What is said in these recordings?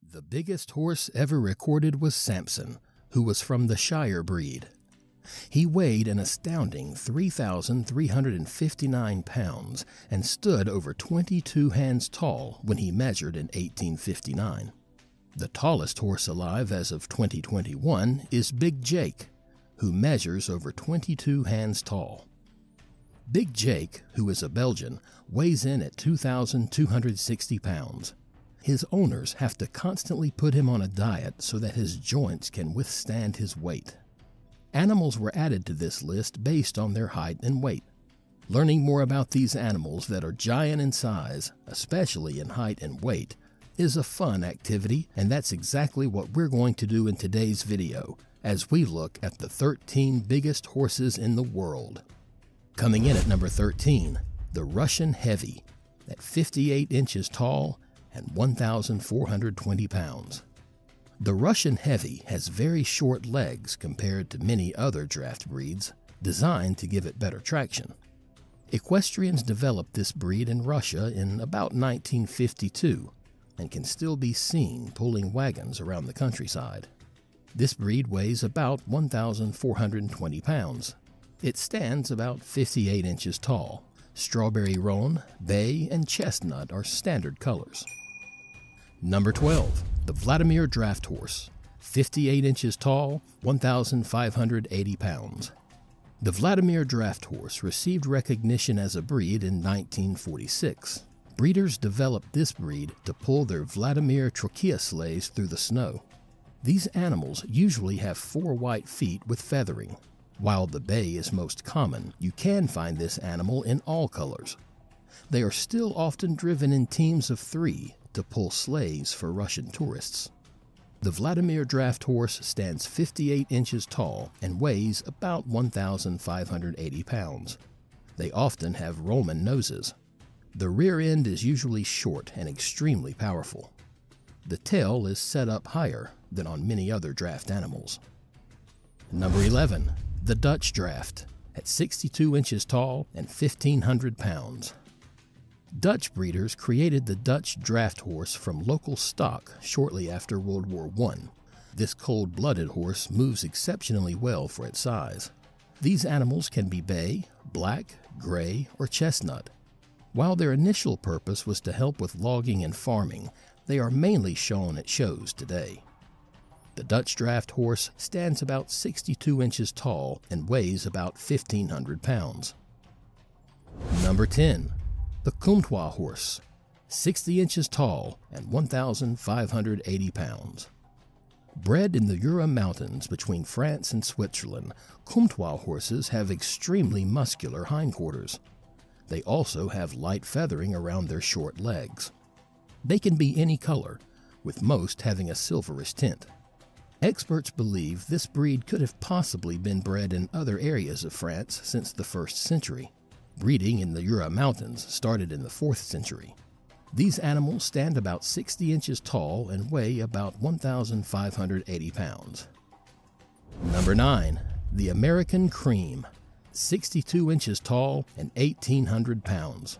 The biggest horse ever recorded was Samson, who was from the Shire breed. He weighed an astounding 3,359 pounds and stood over 22 hands tall when he measured in 1859. The tallest horse alive as of 2021 is Big Jake, who measures over 22 hands tall. Big Jake, who is a Belgian, weighs in at 2,260 pounds. His owners have to constantly put him on a diet so that his joints can withstand his weight. Animals were added to this list based on their height and weight. Learning more about these animals that are giant in size, especially in height and weight, is a fun activity, and that's exactly what we're going to do in today's video as we look at the 13 biggest horses in the world. Coming in at number 13, the Russian Heavy, at 58 inches tall and 1,420 pounds. The Russian Heavy has very short legs compared to many other draft breeds, designed to give it better traction. Equestrians developed this breed in Russia in about 1952 and can still be seen pulling wagons around the countryside. This breed weighs about 1,420 pounds. It stands about 58 inches tall. Strawberry roan, bay, and chestnut are standard colors. Number 12, the Vladimir Draft Horse, 58 inches tall, 1,580 pounds. The Vladimir Draft Horse received recognition as a breed in 1946. Breeders developed this breed to pull their Vladimir Trachea sleighs through the snow. These animals usually have 4 white feet with feathering. While the bay is most common, you can find this animal in all colors. They are still often driven in teams of 3 to pull sleighs for Russian tourists. The Vladimir Draft Horse stands 58 inches tall and weighs about 1,580 pounds. They often have Roman noses. The rear end is usually short and extremely powerful. The tail is set up higher than on many other draft animals. Number 11, the Dutch Draft, at 62 inches tall and 1,500 pounds. Dutch breeders created the Dutch Draft Horse from local stock shortly after World War I. This cold-blooded horse moves exceptionally well for its size. These animals can be bay, black, gray, or chestnut. While their initial purpose was to help with logging and farming, they are mainly shown at shows today. The Dutch Draft Horse stands about 62 inches tall and weighs about 1,500 pounds. Number 10. The Comtois Horse, 60 inches tall and 1,580 pounds. Bred in the Jura Mountains between France and Switzerland, Comtois horses have extremely muscular hindquarters. They also have light feathering around their short legs. They can be any color, with most having a silverish tint. Experts believe this breed could have possibly been bred in other areas of France since the 1st century. Breeding in the Jura Mountains started in the 4th century. These animals stand about 60 inches tall and weigh about 1,580 pounds. Number 9. The American Cream, 62 inches tall and 1,800 pounds.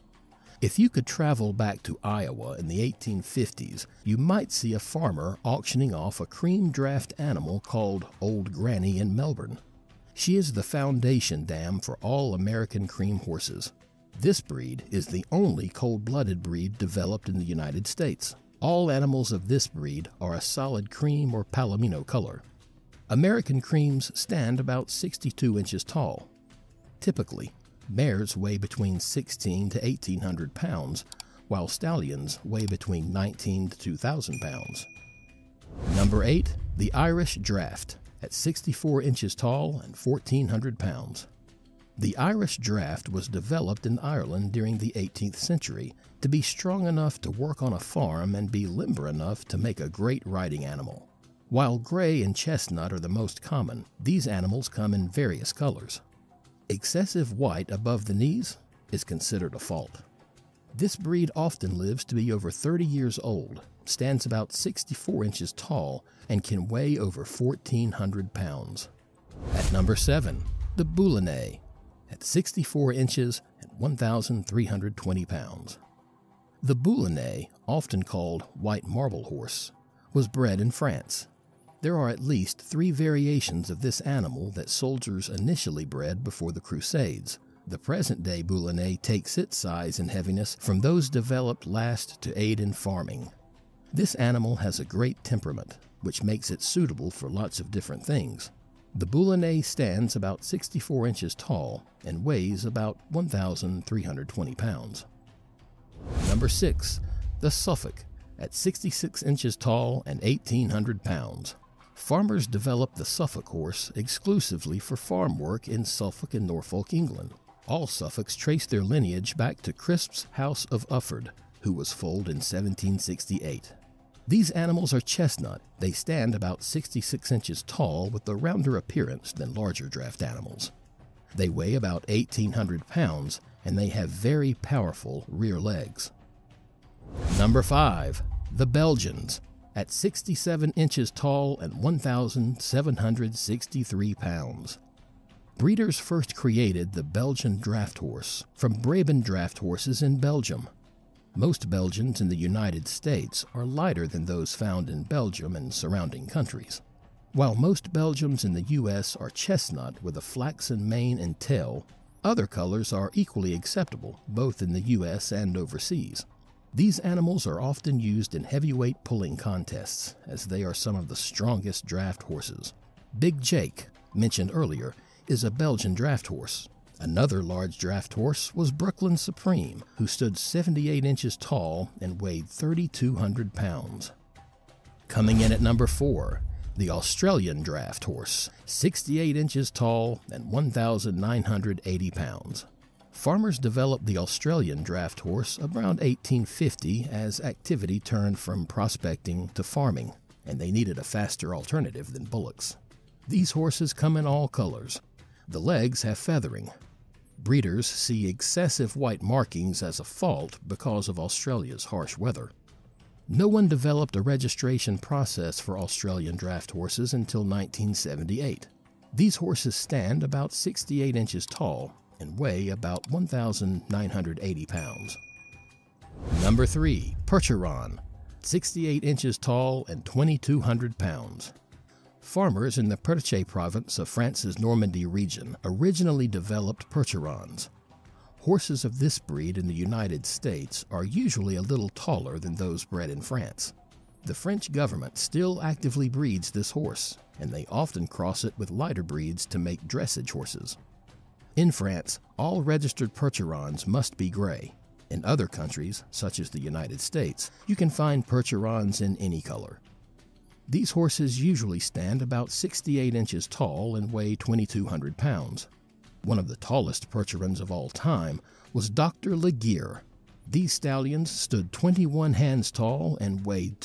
If you could travel back to Iowa in the 1850s, you might see a farmer auctioning off a cream draft animal called Old Granny in Melbourne. She is the foundation dam for all American cream horses. This breed is the only cold-blooded breed developed in the United States. All animals of this breed are a solid cream or palomino color. American creams stand about 62 inches tall. Typically, mares weigh between 1,600 to 1,800 pounds, while stallions weigh between 19 to 2,000 pounds. Number 8, the Irish Draft, at 64 inches tall and 1,400 pounds. The Irish Draft was developed in Ireland during the 18th century to be strong enough to work on a farm and be limber enough to make a great riding animal. While gray and chestnut are the most common, these animals come in various colors. Excessive white above the knees is considered a fault. This breed often lives to be over 30 years old, stands about 64 inches tall, and can weigh over 1,400 pounds. At number 7, the Boulognais, at 64 inches and 1,320 pounds. The Boulognais, often called white marble horse, was bred in France. There are at least 3 variations of this animal that soldiers initially bred before the Crusades. The present-day Boulonnais takes its size and heaviness from those developed last to aid in farming. This animal has a great temperament, which makes it suitable for lots of different things. The Boulonnais stands about 64 inches tall and weighs about 1,320 pounds. Number 6. The Suffolk, at 66 inches tall and 1,800 pounds. Farmers developed the Suffolk horse exclusively for farm work in Suffolk and Norfolk, England. All Suffolks trace their lineage back to Crisp's House of Ufford, who was foaled in 1768. These animals are chestnut. They stand about 66 inches tall with a rounder appearance than larger draft animals. They weigh about 1,800 pounds and they have very powerful rear legs. Number 5. The Belgians, at 67 inches tall and 1,763 pounds. Breeders first created the Belgian draft horse from Brabant draft horses in Belgium. Most Belgians in the United States are lighter than those found in Belgium and surrounding countries. While most Belgians in the U.S. are chestnut with a flaxen mane and tail, other colors are equally acceptable both in the U.S. and overseas. These animals are often used in heavyweight pulling contests, as they are some of the strongest draft horses. Big Jake, mentioned earlier, is a Belgian draft horse. Another large draft horse was Brooklyn Supreme, who stood 78 inches tall and weighed 3,200 pounds. Coming in at number 4, the Australian draft horse, 68 inches tall and 1,980 pounds. Farmers developed the Australian draft horse around 1850 as activity turned from prospecting to farming, and they needed a faster alternative than bullocks. These horses come in all colors. The legs have feathering. Breeders see excessive white markings as a fault because of Australia's harsh weather. No one developed a registration process for Australian draft horses until 1978. These horses stand about 68 inches tall and weigh about 1,980 pounds. Number 3. Percheron, 68 inches tall and 2,200 pounds. Farmers in the Perche province of France's Normandy region originally developed Percherons. Horses of this breed in the United States are usually a little taller than those bred in France. The French government still actively breeds this horse, and they often cross it with lighter breeds to make dressage horses. In France, all registered Percherons must be gray. In other countries, such as the United States, you can find Percherons in any color. These horses usually stand about 68 inches tall and weigh 2,200 pounds. One of the tallest Percherons of all time was Dr. Laguerre. These stallions stood 21 hands tall and weighed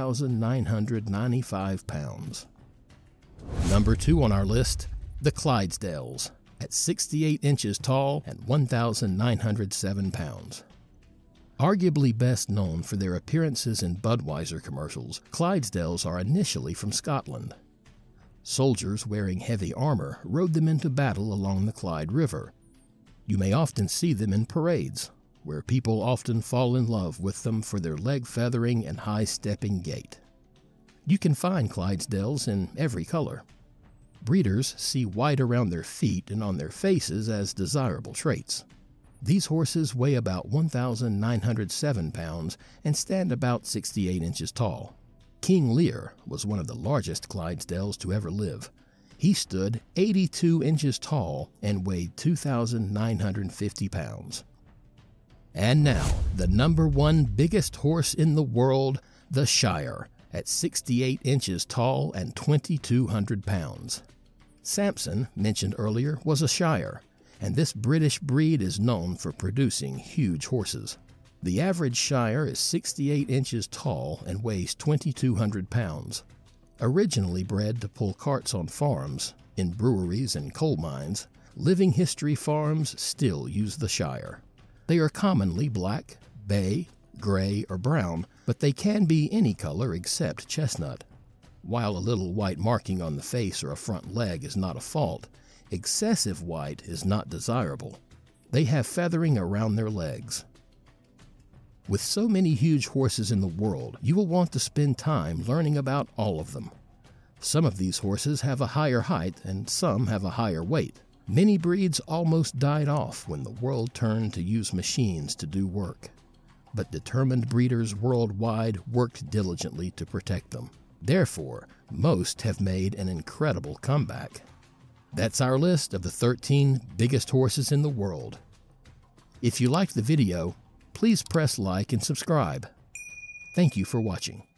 2,995 pounds. Number 2 on our list, the Clydesdales, at 68 inches tall and 1,907 pounds. Arguably best known for their appearances in Budweiser commercials, Clydesdales are initially from Scotland. Soldiers wearing heavy armor rode them into battle along the Clyde River. You may often see them in parades, where people often fall in love with them for their leg feathering and high-stepping gait. You can find Clydesdales in every color. Breeders see white around their feet and on their faces as desirable traits. These horses weigh about 1,907 pounds and stand about 68 inches tall. King Lear was one of the largest Clydesdales to ever live. He stood 82 inches tall and weighed 2,950 pounds. And now, the number 1 biggest horse in the world, the Shire, at 68 inches tall and 2,200 pounds. Samson, mentioned earlier, was a Shire, and this British breed is known for producing huge horses. The average Shire is 68 inches tall and weighs 2,200 pounds. Originally bred to pull carts on farms, in breweries and coal mines, Living History farms still use the Shire. They are commonly black, bay, gray, or brown, but they can be any color except chestnut. While a little white marking on the face or a front leg is not a fault, excessive white is not desirable. They have feathering around their legs. With so many huge horses in the world, you will want to spend time learning about all of them. Some of these horses have a higher height and some have a higher weight. Many breeds almost died off when the world turned to use machines to do work. But determined breeders worldwide worked diligently to protect them. Therefore, most have made an incredible comeback. That's our list of the 13 biggest horses in the world. If you liked the video, please press like and subscribe. Thank you for watching.